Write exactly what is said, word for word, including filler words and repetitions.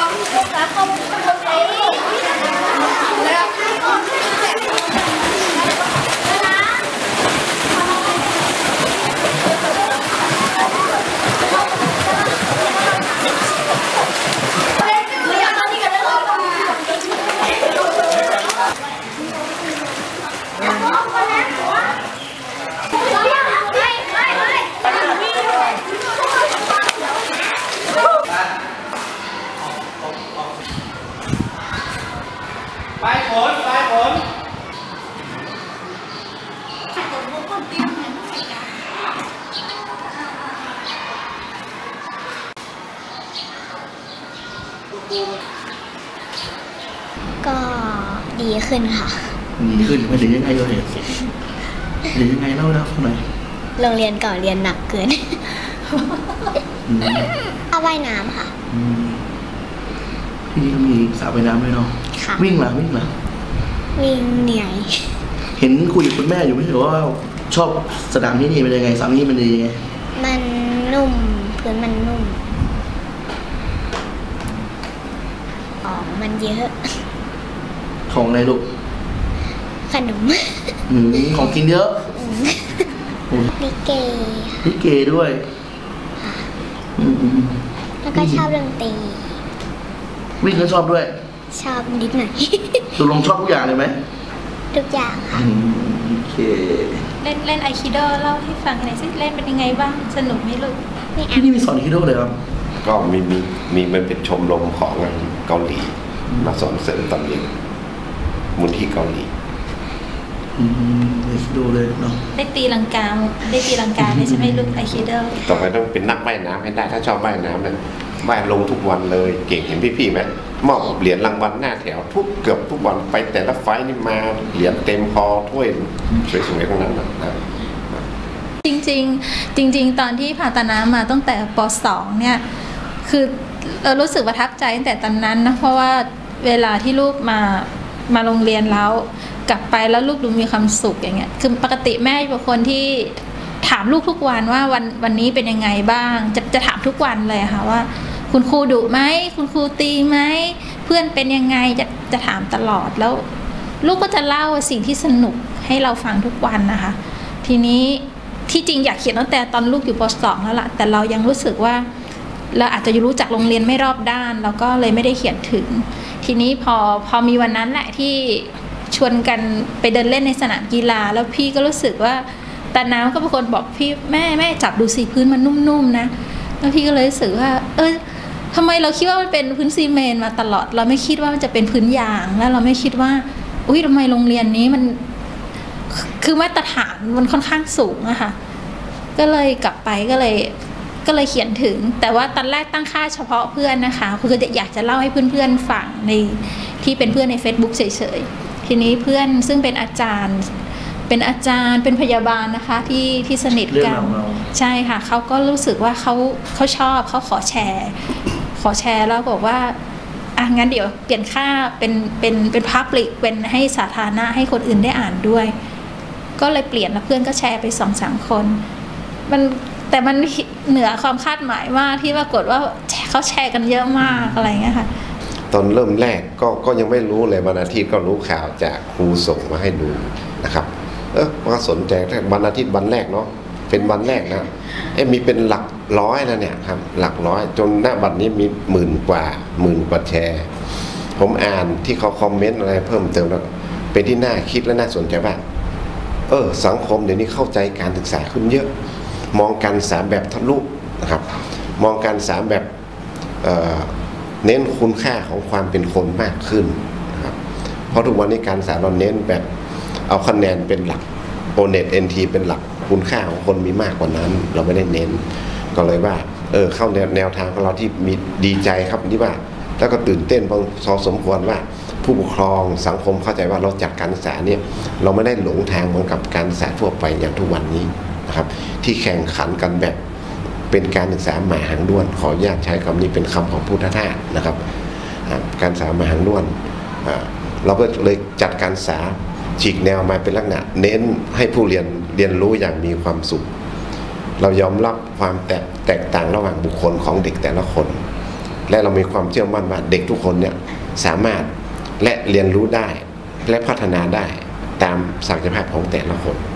ไปผลไปผลก็ดีขึ้นค่ะดีขึ้นไม่ดียังไงเลยดียังไงเล่าเล่าหน่อยโรงเรียนเก่าเรียนหนักเกินเอาว่ายน้ำค่ะที่นี่มีสระว่ายน้ำด้วยเนาะวิ่งเหรอวิ่งเหรอวิ่งเหนื่อยเห็นคุยกับคุณแม่อยู่ไม่ใช่ว่าชอบสนามที่นี่เป็นยังไงสระนี้มันดียังไงมันนุ่มพื้นมันนุ่มของมันเยอะของอะไรลูกขนมของกินเยอะลิเกลิเกด้วยแล้วก็ชอบดนตรีวิ่งก็ชอบด้วยชอบนิดหน่อยตกลงชอบทุกอย่างเลยไหมทุกอย่างค่ะโอเคเล่นเล่นไอคิโดเล่าให้ฟังหน่อยสิเล่นเป็นยังไงบ้างสนุกไหมลูกที่นี่มีสอนไอคิโดเลยครับก็มีมีมีมันเป็นชมรมของเกาหลีมาสอนเสริมตอนเย็นมูลที่เกาหลีดูเลยเนาะได้ตีลังกาได้ตีลังกาใช่ไหมลูกไอคิโดต่อไปต้องเป็นนักว่ายน้ำให้ได้ถ้าชอบว่ายน้ำเนี่ยว่ายลงทุกวันเลยเก่งเห็นพี่ๆไหมมอบเหรียญรางวัลหน้าแถวทุกเกือบทุกวันไปแต่ละไฟนี่มาเหรียญเต็มคอถ้วยสวยๆทั้งนั้นนะจริงๆจริงๆตอนที่ผ่าตาน้ำมาตั้งแต่ป.สอง เนี่ยคือเรารู้สึกประทับใจตั้งแต่ตอนนั้นนะเพราะว่าเวลาที่ลูกมามาโรงเรียนแล้วกลับไปแล้วลูกดูมีความสุขอย่างเงี้ยคือปกติแม่เป็นคนที่ถามลูกทุกวันว่าวันวันนี้เป็นยังไงบ้างจะจะถามทุกวันเลยค่ะว่าคุณครูดุไหมคุณครูตีไหมเพื่อนเป็นยังไงจะจะถามตลอดแล้วลูกก็จะเล่าสิ่งที่สนุกให้เราฟังทุกวันนะคะทีนี้ที่จริงอยากเขียนตั้งแต่ตอนลูกอยู่ป.สอง แล้วล่ะแต่เรายังรู้สึกว่าเราอาจจะรู้จักโรงเรียนไม่รอบด้านเราก็เลยไม่ได้เขียนถึงทีนี้พอพอมีวันนั้นแหละที่ชวนกันไปเดินเล่นในสนามกีฬาแล้วพี่ก็รู้สึกว่าตาน้ำก็เป็นคนบอกพี่แม่แม่จับดูสิพื้นมันนุ่มๆนะแล้วพี่ก็เลยรู้สึกว่าเออทำไมเราคิดว่ามันเป็นพื้นซีเมนต์มาตลอดเราไม่คิดว่ามันจะเป็นพื้นยางแล้วเราไม่คิดว่าอุ้ยทำไมโรงเรียนนี้มันคือมาตรฐานมันค่อนข้างสูงอะค่ะก็เลยกลับไปก็เลยก็เลยเขียนถึงแต่ว่าตอนแรกตั้งค่าเฉพาะเพื่อนนะคะคืออยากจะเล่าให้เพื่อนๆฟังในที่เป็นเพื่อนใน Facebook เฉยๆทีนี้เพื่อนซึ่งเป็นอาจารย์เป็นอาจารย์เป็นพยาบาลนะคะที่ที่สนิทกันใช่ค่ะเขาก็รู้สึกว่าเขาเขาชอบเขาขอแชร์ขอแชร์แล้วบอกว่าอ่ะงั้นเดี๋ยวเปลี่ยนค่าเป็นเป็นเป็นพับลิกเป็นให้สาธารณะให้คนอื่นได้อ่านด้วยก็เลยเปลี่ยนแล้วเพื่อนก็แชร์ไปสองสามคนมันแต่มันเหนือความคาดหมายมากที่ปรากฏว่าเขาแชร์กันเยอะมากอะไรเงี้ยค่ะตอนเริ่มแรกก็ก็ยังไม่รู้เลยวันอาทิตย์ก็รู้ข่าวจากครูส่งมาให้ดูนะครับเออมาสนใจแต่วันอาทิตย์วันแรกเนาะเป็นวันแรกนะเอ๊ะมีเป็นหลักร้อยแล้วเนี่ยครับหลักร้อยจนหน้าบัดนี้มีหมื่นกว่าหมื่นกว่าแชร์ผมอ่านที่เขาคอมเมนต์อะไรเพิ่มเติมแล้วเป็นที่น่าคิดและน่าสนใจว่าเออสังคมเดี๋ยวนี้เข้าใจการศึกษาขึ้นเยอะมองการศึกษาแบบทะลุนะครับมองการศึกษาแบบ เ, เน้นคุณค่าของความเป็นคนมากขึ้นนะครับเพราะทุกวันนี้การศึกษาเราเน้นแบบเอาคะแนนเป็นหลัก โอ เน็ต เอ็น ที เป็นหลักคุณค่าของคนมีมากกว่านั้นเราไม่ได้เน้นก็เลยว่าเออเข้าแนวแนวทางของเราที่มีดีใจครับที่ว่าแล้วก็ตื่นเต้นพอสมควรว่าผู้ปกครองสังคมเข้าใจว่าเราจัดการศึกษาเนี่ยเราไม่ได้หลงทางเหมือนกับการศึกษาทั่วไปอย่างทุกวันนี้นะครับที่แข่งขันกันแบบเป็นการศึกษาหมาหางด้วนขออนุญาตใช้คำนี้เป็นคำของพุทธทาสนะครับการศึกษาหมาหางด้วนเราก็เลยจัดการศึกษาฉีกแนวมาเป็นลักษณะเน้นให้ผู้เรียนเรียนรู้อย่างมีความสุขเรายอมรับความแตกแตกต่างระหว่างบุคคลของเด็กแต่ละคนและเรามีความเชื่อมั่นว่าเด็กทุกคนเนี่ยสามารถและเรียนรู้ได้และพัฒนาได้ตามศักยภาพของแต่ละคน